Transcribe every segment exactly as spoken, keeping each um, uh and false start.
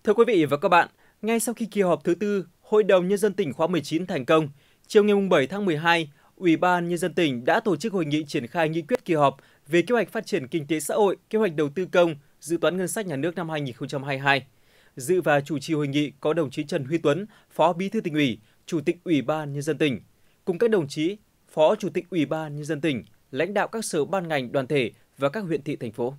Thưa quý vị và các bạn, ngay sau khi kỳ họp thứ tư Hội đồng Nhân dân tỉnh khóa mười chín thành công, chiều ngày bảy tháng mười hai, Ủy ban Nhân dân tỉnh đã tổ chức hội nghị triển khai nghị quyết kỳ họp về kế hoạch phát triển kinh tế xã hội, kế hoạch đầu tư công, dự toán ngân sách nhà nước năm hai nghìn không trăm hai mươi hai. Dự và chủ trì hội nghị có đồng chí Trần Huy Tuấn, Phó Bí thư Tỉnh ủy, Chủ tịch Ủy ban Nhân dân tỉnh, cùng các đồng chí Phó Chủ tịch Ủy ban Nhân dân tỉnh, lãnh đạo các sở ban ngành đoàn thể và các huyện thị thành phố.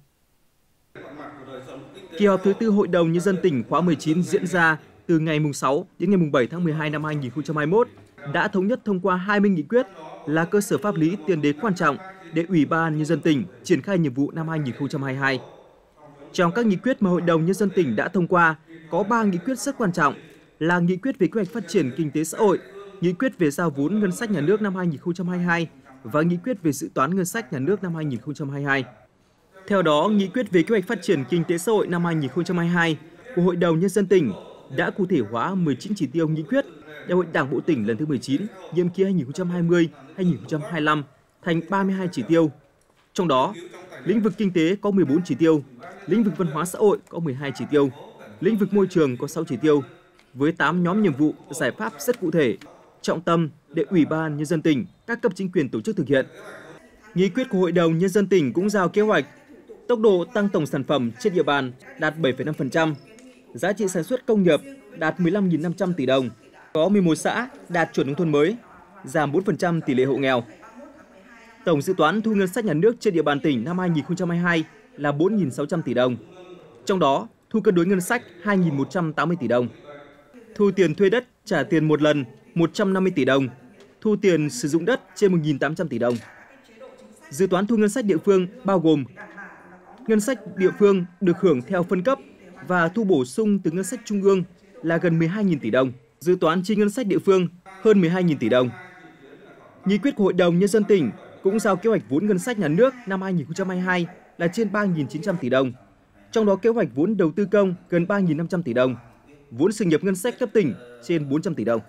Kỳ họp thứ tư Hội đồng Nhân dân tỉnh khóa mười chín diễn ra từ ngày sáu đến ngày bảy tháng mười hai năm hai nghìn không trăm hai mươi mốt đã thống nhất thông qua hai mươi nghị quyết là cơ sở pháp lý tiền đề quan trọng để Ủy ban Nhân dân tỉnh triển khai nhiệm vụ năm hai nghìn không trăm hai mươi hai. Trong các nghị quyết mà Hội đồng Nhân dân tỉnh đã thông qua, có ba nghị quyết rất quan trọng là nghị quyết về kế hoạch phát triển kinh tế xã hội, nghị quyết về giao vốn ngân sách nhà nước năm hai nghìn không trăm hai mươi hai và nghị quyết về dự toán ngân sách nhà nước năm hai nghìn không trăm hai mươi hai. Theo đó, nghị quyết về kế hoạch phát triển kinh tế xã hội năm hai nghìn không trăm hai mươi hai của Hội đồng Nhân dân tỉnh đã cụ thể hóa mười chín chỉ tiêu nghị quyết Đại hội Đảng bộ tỉnh lần thứ mười chín, nhiệm kỳ hai nghìn không trăm hai mươi đến hai nghìn không trăm hai mươi lăm thành ba mươi hai chỉ tiêu. Trong đó, lĩnh vực kinh tế có mười bốn chỉ tiêu, lĩnh vực văn hóa xã hội có mười hai chỉ tiêu, lĩnh vực môi trường có sáu chỉ tiêu, với tám nhóm nhiệm vụ, giải pháp rất cụ thể, trọng tâm để Ủy ban Nhân dân tỉnh, các cấp chính quyền tổ chức thực hiện. Nghị quyết của Hội đồng Nhân dân tỉnh cũng giao kế hoạch tốc độ tăng tổng sản phẩm trên địa bàn đạt bảy phẩy năm phần trăm, giá trị sản xuất công nghiệp đạt mười lăm nghìn năm trăm tỷ đồng, có mười một xã đạt chuẩn nông thôn mới, giảm bốn phần trăm tỷ lệ hộ nghèo. Tổng dự toán thu ngân sách nhà nước trên địa bàn tỉnh năm hai nghìn không trăm hai mươi hai là bốn nghìn sáu trăm tỷ đồng. Trong đó, thu cân đối ngân sách hai nghìn một trăm tám mươi tỷ đồng. Thu tiền thuê đất trả tiền một lần một trăm năm mươi tỷ đồng, thu tiền sử dụng đất trên một nghìn tám trăm tỷ đồng. Dự toán thu ngân sách địa phương bao gồm ngân sách địa phương được hưởng theo phân cấp và thu bổ sung từ ngân sách trung ương là gần mười hai nghìn tỷ đồng, dự toán chi ngân sách địa phương hơn mười hai nghìn tỷ đồng. Nghị quyết của Hội đồng Nhân dân tỉnh cũng giao kế hoạch vốn ngân sách nhà nước năm hai nghìn không trăm hai mươi hai là trên ba nghìn chín trăm tỷ đồng, trong đó kế hoạch vốn đầu tư công gần ba nghìn năm trăm tỷ đồng, vốn sự nghiệp ngân sách cấp tỉnh trên bốn trăm tỷ đồng.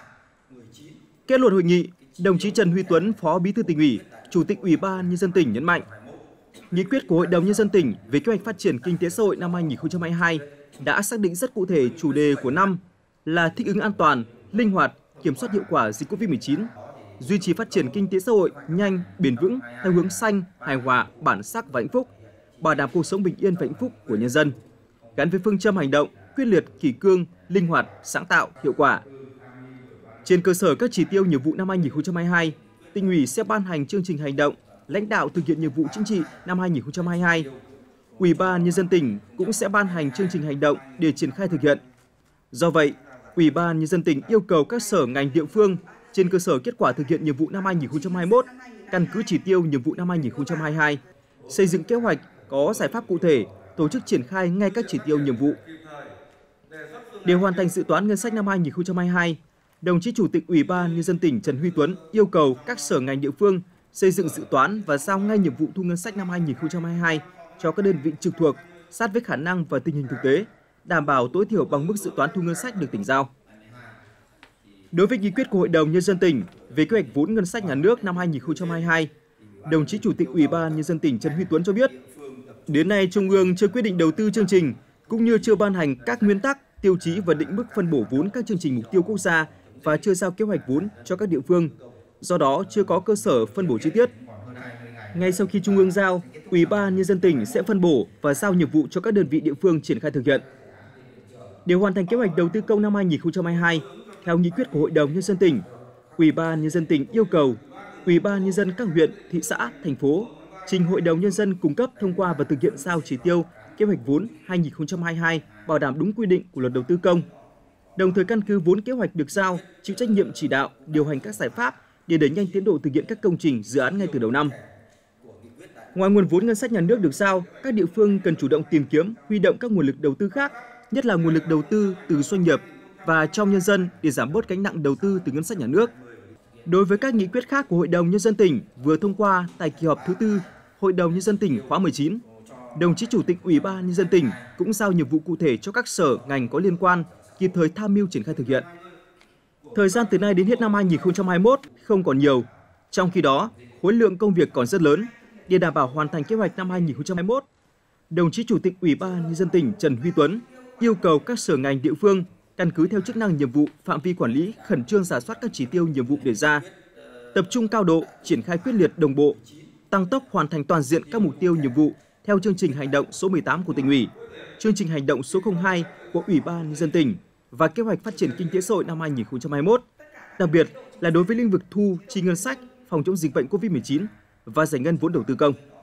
Kết luận hội nghị, đồng chí Trần Huy Tuấn, Phó Bí thư Tỉnh ủy, Chủ tịch Ủy ban Nhân dân tỉnh nhấn mạnh, nghị quyết của Hội đồng Nhân dân tỉnh về kế hoạch phát triển kinh tế xã hội năm hai nghìn không trăm hai mươi hai đã xác định rất cụ thể chủ đề của năm là thích ứng an toàn, linh hoạt, kiểm soát hiệu quả dịch Covid mười chín, duy trì phát triển kinh tế xã hội nhanh, bền vững theo hướng xanh, hài hòa, bản sắc và hạnh phúc, bảo đảm cuộc sống bình yên và hạnh phúc của nhân dân, gắn với phương châm hành động quyết liệt, kỷ cương, linh hoạt, sáng tạo, hiệu quả. Trên cơ sở các chỉ tiêu nhiệm vụ năm hai nghìn không trăm hai mươi hai, Tỉnh ủy sẽ ban hành chương trình hành động lãnh đạo thực hiện nhiệm vụ chính trị năm hai nghìn không trăm hai mươi hai. Ủy ban Nhân dân tỉnh cũng sẽ ban hành chương trình hành động để triển khai thực hiện. Do vậy, Ủy ban Nhân dân tỉnh yêu cầu các sở ngành địa phương trên cơ sở kết quả thực hiện nhiệm vụ năm hai nghìn không trăm hai mươi mốt, căn cứ chỉ tiêu nhiệm vụ năm hai nghìn không trăm hai mươi hai, xây dựng kế hoạch có giải pháp cụ thể, tổ chức triển khai ngay các chỉ tiêu nhiệm vụ. Để hoàn thành dự toán ngân sách năm hai nghìn không trăm hai mươi hai, đồng chí Chủ tịch Ủy ban Nhân dân tỉnh Trần Huy Tuấn yêu cầu các sở ngành địa phương xây dựng dự toán và giao ngay nhiệm vụ thu ngân sách năm hai nghìn không trăm hai mươi hai cho các đơn vị trực thuộc sát với khả năng và tình hình thực tế, đảm bảo tối thiểu bằng mức dự toán thu ngân sách được tỉnh giao. Đối với nghị quyết của Hội đồng Nhân dân tỉnh về kế hoạch vốn ngân sách nhà nước năm hai nghìn không trăm hai mươi hai, đồng chí Chủ tịch Ủy ban Nhân dân tỉnh Trần Huy Tuấn cho biết, đến nay Trung ương chưa quyết định đầu tư chương trình cũng như chưa ban hành các nguyên tắc, tiêu chí và định mức phân bổ vốn các chương trình mục tiêu quốc gia và chưa giao kế hoạch vốn cho các địa phương. Do đó, chưa có cơ sở phân bổ chi tiết. Ngay sau khi Trung ương giao, Ủy ban Nhân dân tỉnh sẽ phân bổ và giao nhiệm vụ cho các đơn vị địa phương triển khai thực hiện. Để hoàn thành kế hoạch đầu tư công năm hai nghìn không trăm hai mươi hai, theo nghị quyết của Hội đồng Nhân dân tỉnh, Ủy ban Nhân dân tỉnh yêu cầu Ủy ban Nhân dân các huyện, thị xã, thành phố trình Hội đồng Nhân dân cung cấp thông qua và thực hiện giao chỉ tiêu kế hoạch vốn hai nghìn không trăm hai mươi hai bảo đảm đúng quy định của Luật Đầu tư công. Đồng thời căn cứ vốn kế hoạch được giao, chịu trách nhiệm chỉ đạo, điều hành các giải pháp để đẩy nhanh tiến độ thực hiện các công trình, dự án ngay từ đầu năm. Ngoài nguồn vốn ngân sách nhà nước được giao, các địa phương cần chủ động tìm kiếm, huy động các nguồn lực đầu tư khác, nhất là nguồn lực đầu tư từ doanh nghiệp và trong nhân dân để giảm bớt gánh nặng đầu tư từ ngân sách nhà nước. Đối với các nghị quyết khác của Hội đồng Nhân dân tỉnh vừa thông qua tại kỳ họp thứ tư Hội đồng Nhân dân tỉnh khóa mười chín, đồng chí Chủ tịch Ủy ban Nhân dân tỉnh cũng giao nhiệm vụ cụ thể cho các sở ngành có liên quan kịp thời tham mưu triển khai thực hiện. Thời gian từ nay đến hết năm hai nghìn không trăm hai mươi mốt không còn nhiều, trong khi đó khối lượng công việc còn rất lớn. Để đảm bảo hoàn thành kế hoạch năm hai nghìn không trăm hai mươi mốt, đồng chí Chủ tịch Ủy ban Nhân dân tỉnh Trần Huy Tuấn yêu cầu các sở ngành địa phương căn cứ theo chức năng nhiệm vụ, phạm vi quản lý, khẩn trương rà soát các chỉ tiêu nhiệm vụ đề ra, tập trung cao độ, triển khai quyết liệt đồng bộ, tăng tốc hoàn thành toàn diện các mục tiêu nhiệm vụ theo chương trình hành động số mười tám của tỉnh ủy, chương trình hành động số không hai của Ủy ban Nhân dân tỉnh và kế hoạch phát triển kinh tế xã hội năm hai nghìn không trăm hai mươi mốt. Đặc biệt là đối với lĩnh vực thu chi ngân sách, phòng chống dịch bệnh covid mười chín và giải ngân vốn đầu tư công.